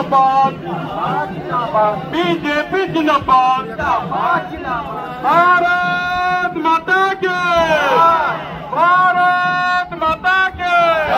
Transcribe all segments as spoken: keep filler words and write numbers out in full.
जिंदाबाद, बीजेपी जिंदाबाद, भारत माता के, भारत माता के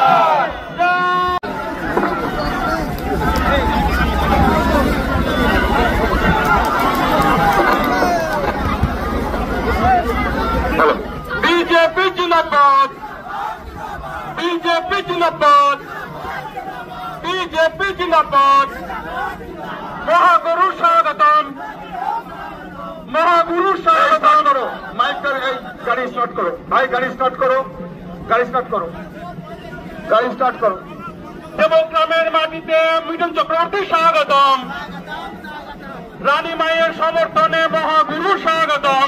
बीजेपी जिंदाबाद, बीजेपी जिंदाबाद, बीजेपी जिंदाबाद। महागुरु स्वागतम, महागुरु स्वागतम। करो माइक कर गाड़ी स्टार्ट करो भाई, गाड़ी स्टार्ट करो, गाड़ी स्टार्ट करो, गाड़ी स्टार्ट करो। देवग्रामेर माटीते मिथुन चक्रवर्ती स्वागतम, रानी माয়ের সমর্থনে महागुरु स्वागतम।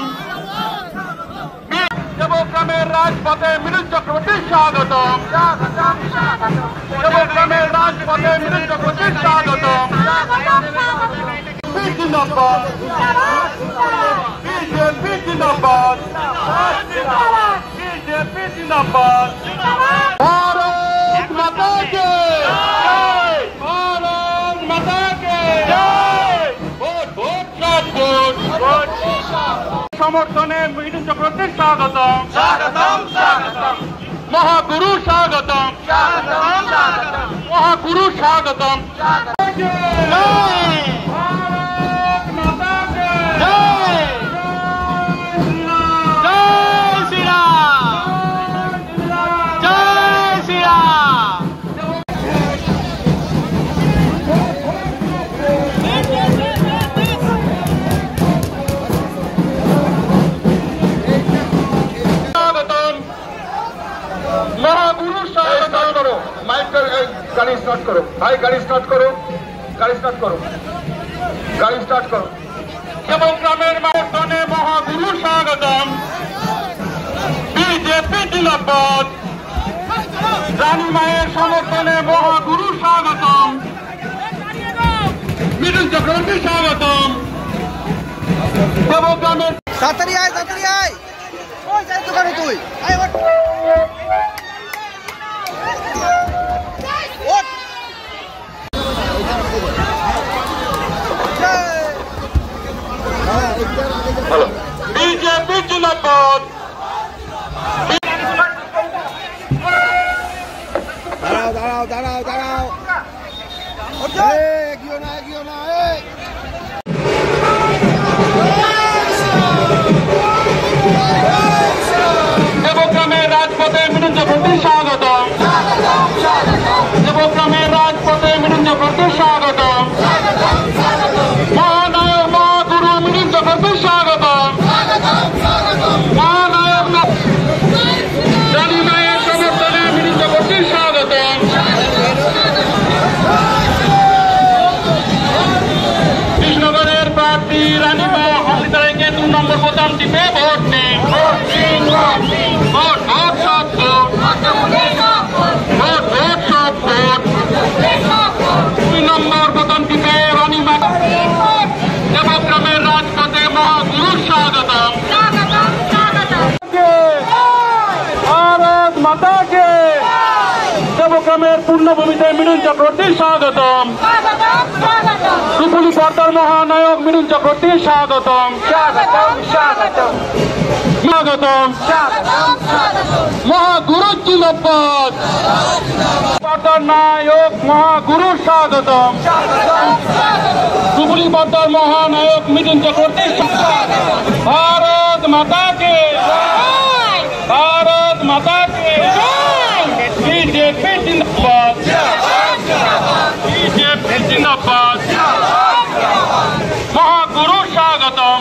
देवग्रामेर राजपथे मिथुन चक्रवर्ती स्वागतम, देवग्रामेर राजपथे मिथुन चक्रवर्ती स्वागतम। जिंदाबाद, बीजेपी जिंदाबाद, बीजेपी जिंदाबाद। भारत माता के, भारत माता के ভোট ভোট সব ভোট। সমর্থনে মিথুন চক্রবর্তী স্বাগতম, স্বাগতম স্বাগতম। महागुरु स्वागतम, स्वागतम स्वागतम। महागुरु स्वागतम। गाड़ी स्टार्ट करो भाई, गाड़ी स्टार्ट करो, गाड़ी स्टार्ट करो, गाड़ी स्टार्ट करो। देवग्रामेर समर्थने महागुरु स्वागतम, बीजेपी जिंदाबाद, रानी माয়ের সমর্থনে महागुरु स्वागतम, মিথুন চক্রবর্তী স্বাগতম। দেবগ্রামের তাড়াতাড়ি আয়, তাড়াতাড়ি আয়, ওই যাই তো করে তুই আয় ওঠ ওঠ। हेलो बीजेपी जिंदाबाद। দাঁড়াও দাঁড়াও দাঁড়াও দাঁড়াও, এগিয়ে না এগিয়ে না। দেবগ্রামের রাজপথে মিথুন চক্রবর্তী স্বাগতম, দেবগ্রামের রাজপথে মিথুন চক্রবর্তী স্বাগতম। মহানায়ক মহাগুরু মিথুন চক্রবর্তী স্বাগতম, মহানায়ক রানী মায়ের সমর্থনে মিথুন চক্রবর্তী স্বাগতম। কৃষ্ণগড়ের প্রার্থী রানী মা অমৃতাকে দু নম্বর বোতাম টিপে ভোট নেই। ভোট ভোট সব ভোট, ভোট ভোট সব ভোট। দুই নম্বর বোতাম টিপে রানী মা। দেবগ্রামের রাজপথে মহাগুরু স্বাগতম, ভারত মাতা কে। দেবগ্রামের পূর্ণভূমিতে মিথুন চক্রবর্তী স্বাগতম, রূপলী পর্দার মহানায়ক মিথুন চক্রবর্তী স্বাগতম, স্বাগতম স্বাগতম স্বাগতম। মহাগুরু জিন্দাবাদ, পর্দার নায়ক মহাগুরু স্বাগতম, রূপলী পর্দার মহানায়ক মিথুন চক্রবর্তী। ভারত মাতা কে, भारत माता के। बीजेपी जिंदाबाद, बीजेपी जिंदाबाद। महागुरु स्वागतम,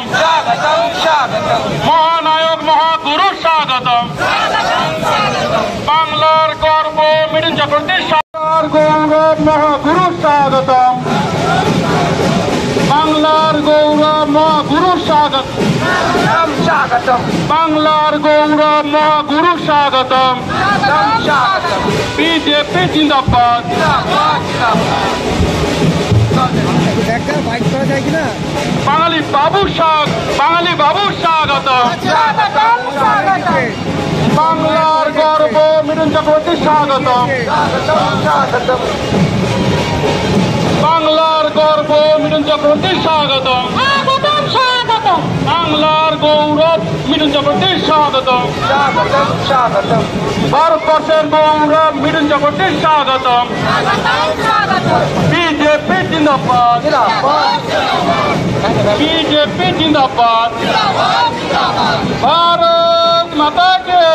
महानायक महागुरु स्वागतम। बांगलार गौरव मिथुन चक्रवर्ती गौरव महागुरु स्वागतम, बांगलार गौरव महागुरु स्वागत स्वागतम। बांगलार गौरव महागुरु स्वागतम, बीजेपी जिंदाबाद। বাঙালি বাবু শাক, বাঙালি বাবু স্বাগতম, বাংলার গর্ব মিথুন চক্রবর্তী স্বাগতম। বাংলার গর্ব মিঠুন চক্রবর্তী স্বাগতম স্বাগতম স্বাগতম বাংলার গৌরব মিঠুন চক্রবর্তী স্বাগতম স্বাগতম স্বাগতম ভারতবর্ষের গৌরব মিঠুন চক্রবর্তী স্বাগতম স্বাগতম স্বাগতম বিজেপি জিন্দাবাদ বিজেপি জিন্দাবাদ भारत माता के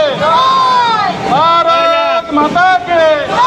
भारत माता के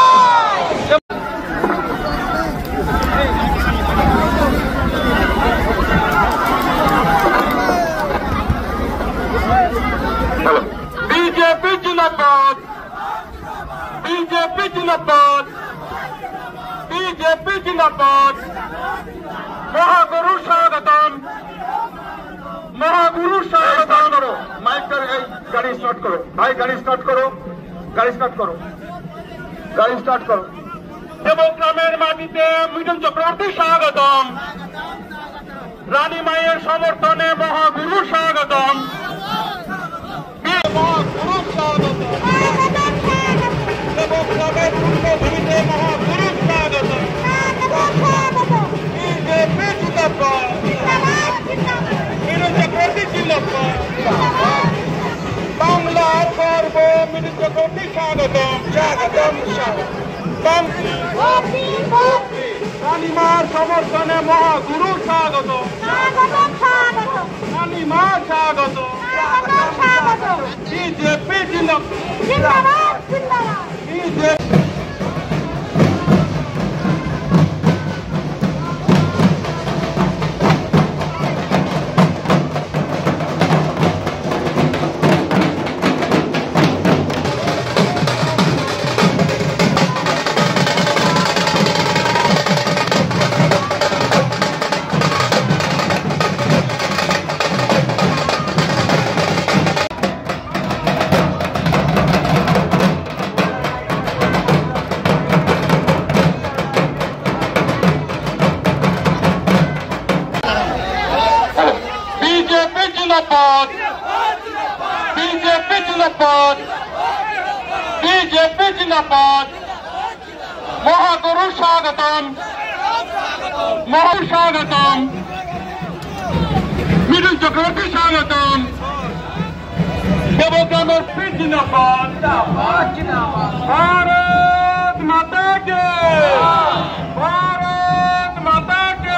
बीजेपी जिंदाबाद बीजेपी जिंदाबाद बीजेपी जिंदाबाद महागुरु स्वागतम महागुरु स्वागतम करो माइक कर गाड़ी स्टार्ट करो भाई गाड़ी स्टार्ट करो गाड़ी स्टार्ट करो गाड़ी स्टार्ट करो देवग्रामेर माटीते मिठुन चक्रवर्ती स्वागतम रानी माয়ের সমর্থনে महागुरु स्वागतम महागुरु स्वागतम देवग्रामेर पूर्णभूमिते महागुरु स्वागतम बीजेपी जिंदाबाद মিঠুন চক্রবর্তী জিন্দাবাদ বাংলার গর্ব মিঠুন চক্রবর্তী স্বাগতম স্বাগতম স্বাগতম রানীমার সমর্থনে মহাগুরু স্বাগত স্বাগতম স্বাগতম রানীমা স্বাগত স্বাগতম স্বাগতম বিজেপি জিন্দাবাদ জিন্দাবাদ জিন্দাবাদ বিজেপি जिंदाबाद बीजेपी जिंदाबाद बीजेपी जिंदाबाद महागुरु स्वागतम महागुरु स्वागतम मिठुन चक्रवर्ती स्वागतम देवग्रामेर जिंदाबाद भारत माता के भारत माता के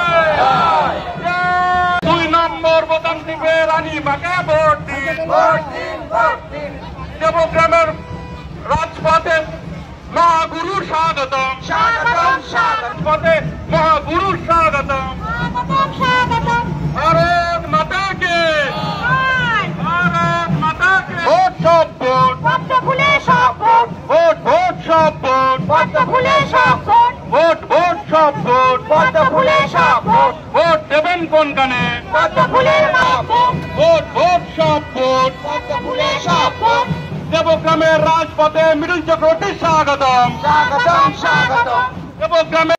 বোতাম টিপে রানী মাকে ভোট দিন দেবগ্রামের রাজপথে মহাগুরু স্বাগতম স্বাগতম স্বাগতম পথে মহাগুরু স্বাগতম স্বাগতম স্বাগতম ভারত মাতা কে ভারত মাতা কে ভোট সব ভোট পদ্ম ফুলে সব ভোট ভোট ভোট সব ভোট পদ্ম ফুলে সব ভোট ভোট ভোট সব ভোট পদ্ম ফুলে সব ভোট ভোট দেবেন কোন কানে পদ্ম ফুলের ভোট ভোট ভোট সব ভোট পদ্ম ফুলে সব ভোট দেবগ্রামের রাজপথে মিঠুন চক্রবর্তী স্বাগতম স্বাগতম স্বাগতম দেবগ্রামের